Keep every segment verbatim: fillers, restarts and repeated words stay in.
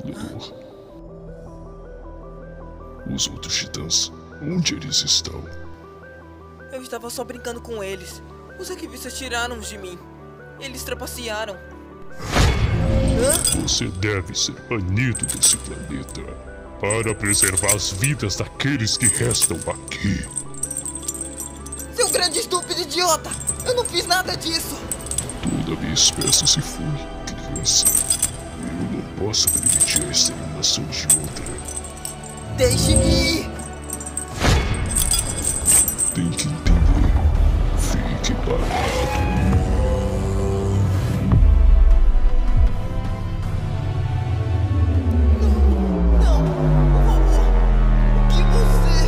Lemur. Os outros titãs, onde eles estão? Eu estava só brincando com eles. Os arquivistas tiraram-os de mim. Eles trapacearam. Hã? Você deve ser banido desse planeta para preservar as vidas daqueles que restam aqui. Seu grande estúpido idiota! Eu não fiz nada disso! Toda a minha espécie se foi, criança. Eu não posso permitir a exterminação de outra. Deixe-me ir! Tem que entender. Fique parado. Não, por favor! O que você...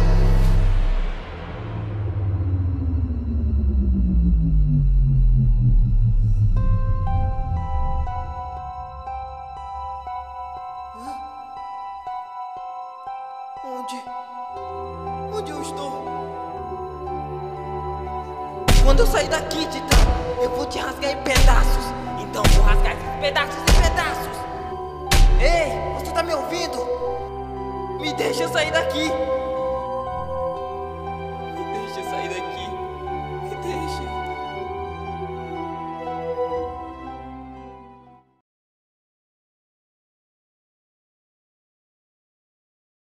Onde? Onde eu estou? Quando eu sair daqui, Titã, eu vou te rasgar em pedaços. Então vou rasgar esses pedaços em pedaços. Ei, você tá me ouvindo? Me deixa sair daqui.